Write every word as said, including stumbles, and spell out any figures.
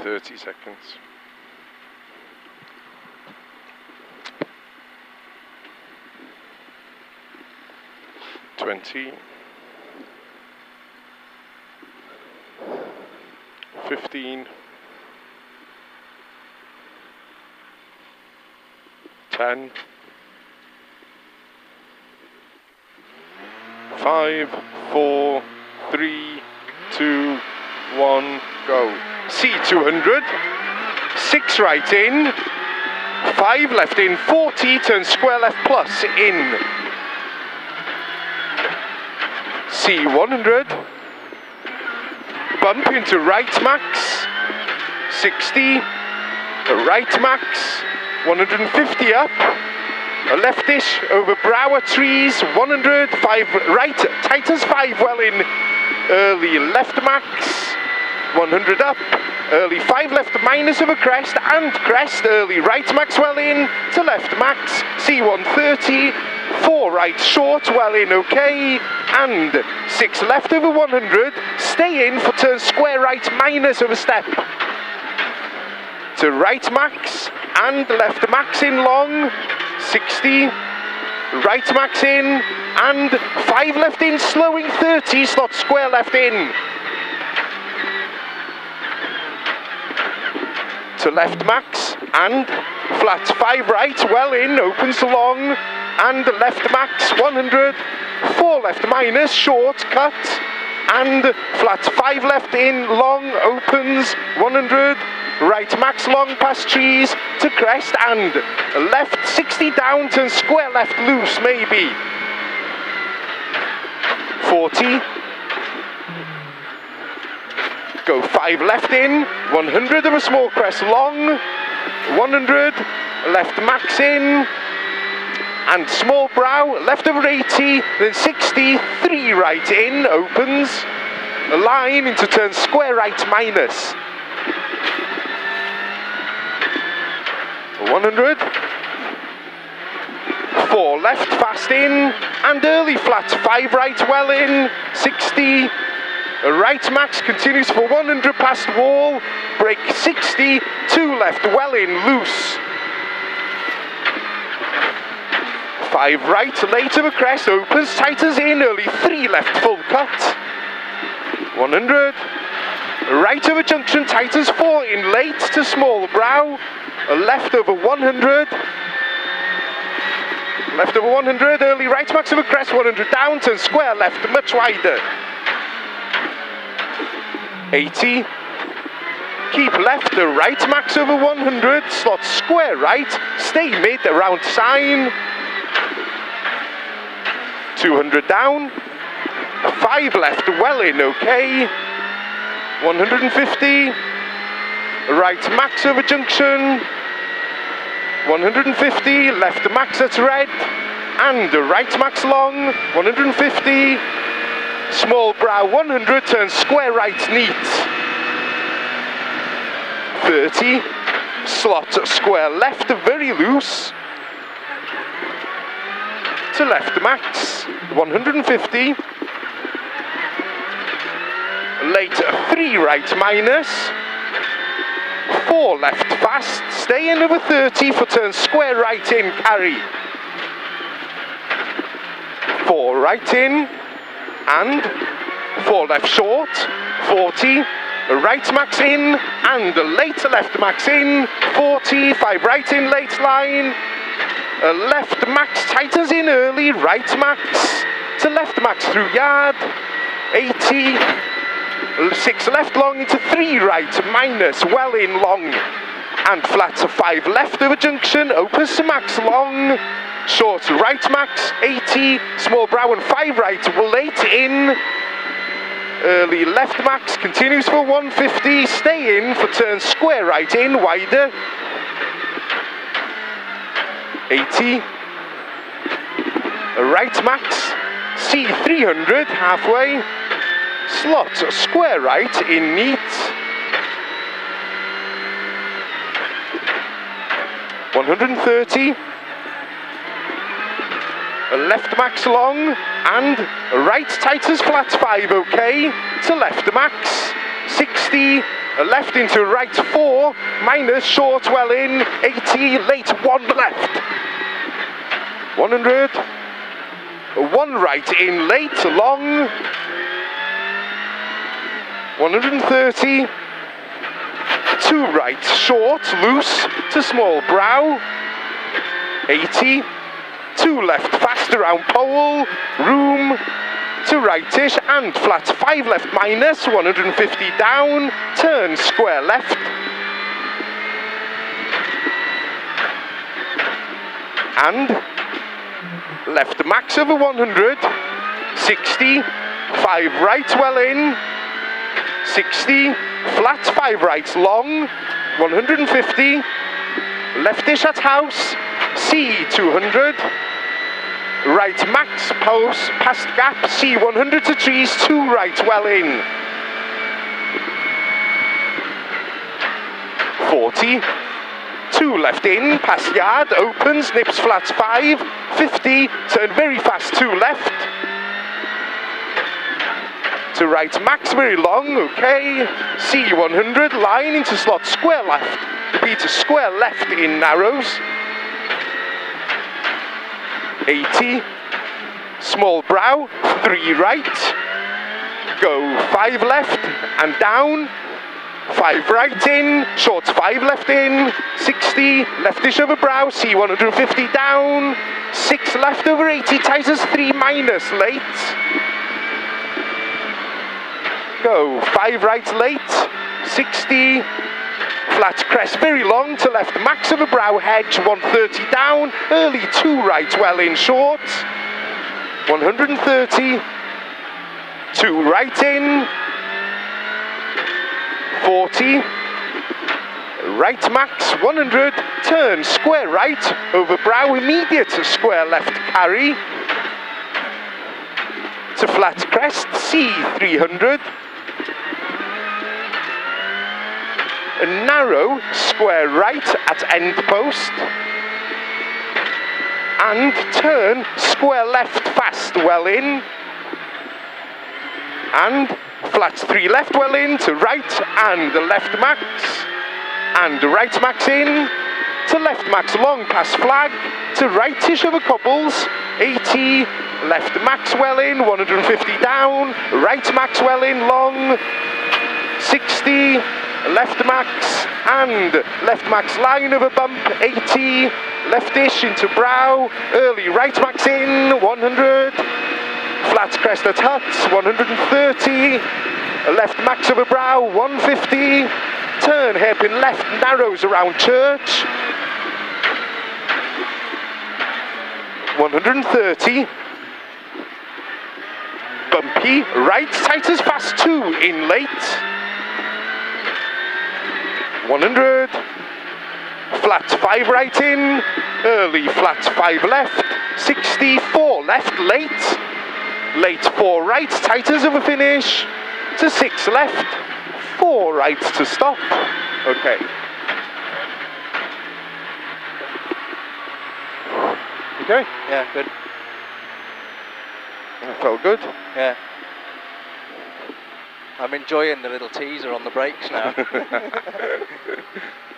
thirty seconds. twenty. fifteen. ten. five, four, three, two, one, go. C two hundred. six right in. five left in. forty, turn square left plus in. C one hundred. Bump into right max. sixty. Right max. one hundred fifty up. A leftish over Brower trees, one hundred, five right, tightens five well in, early left max, one hundred up, early five left minus over crest and crest, early right max well in, to left max, C one thirty, four right short well in okay, and six left over one hundred, stay in for turn square right minus over step, to right max and left max in long, sixty, right max in, and five left in, slowing thirty, slot square left in. To left max, and flat five right, well in, opens long, and left max, one hundred, four left minus, short, cut, and flat five left in, long, opens, one hundred, right max long past trees to crest and left sixty down, turn square left loose maybe. forty. Go five left in, one hundred of a small crest long, one hundred, left max in, and small brow, left over eighty, then sixty, three right in, opens, a line into turn square right minus. one hundred, four left fast in, and early flat five right well in, sixty, right max continues for one hundred past wall, break sixty, two left well in loose, five right late of a crest, opens, tightens in, early three left full cut, one hundred, right of a junction, tightens four in late to small brow, left over one hundred, left over one hundred, early right max of a crest, one hundred down, turn square left, much wider, eighty, keep left, the right max over one hundred, slot square right, stay mid, around sign, two hundred down, five left, well in, okay, one hundred fifty, right max over junction, one hundred fifty, left max at red, and right max long, one hundred fifty, small brow one hundred, turn square right neat, thirty, slot square left very loose, to left max, one hundred fifty, late three right minus, four left fast, stay in over thirty for turn square right in, carry, four right in, and four left short, forty, right max in, and late left max in, forty, five right in, late line, left max tightens in early, right max, to left max through yard, eighty, six left long into three right, minus, well in long, and flat to five left over junction, opens to max long, short right max, eighty, small brow and five right, late in, early left max, continues for one fifty, stay in for turn square right in, wider, eighty, right max, C three hundred, halfway, slot square right in neat, one hundred thirty, left max long, and right tight as flat five okay, to left max, sixty, A left into right four, minus, short, well in, eighty, late, one left. one hundred, one right in, late, long. one hundred thirty, two right, short, loose, to small brow. eighty, two left, fast around pole, room, to rightish and flat, five left minus, one hundred fifty down, turn square left. And left max over one hundred, sixty, five right well in, sixty, flat five right long, one hundred fifty, leftish at house, C two hundred, right max post past gap, C one hundred to trees, two right well in, forty, two left in, past yard, opens, nips flats five, fifty, turn very fast, two left, to right max very long, okay, C one hundred, line into slot square left, repeat to square left in narrows, eighty, small brow, three right, go five left and down, five right in, short five left in, sixty, leftish over brow, C one hundred fifty down, six left over eighty, tight as three minus, late, go five right late, sixty, flat crest very long to left max of a brow hedge, one thirty down, early two right well in short, one hundred thirty, two right in, forty, right max one hundred, turn square right over brow immediate square left carry, to flat crest C three hundred, a narrow square right at end post, and turn square left fast well in, and flat three left well in to right and the left max, and right max in, to left max long past flag, to rightish over cobbles, eighty, left max well in, one hundred fifty down, right max well in long, sixty, left max and left max line over bump, eighty, leftish into brow, early right max in, one hundred, flat crest at huts, one hundred thirty, left max over brow, one fifty, turn hairpin left, narrows around church, one hundred thirty, bumpy, right, tight as fast two in late, one hundred, flat five right in, early flat five left, sixty, four left late, late four right, tight as of a finish, to six left, four right to stop, okay. Okay? Yeah, good. That felt good. Yeah. I'm enjoying the little teaser on the brakes now.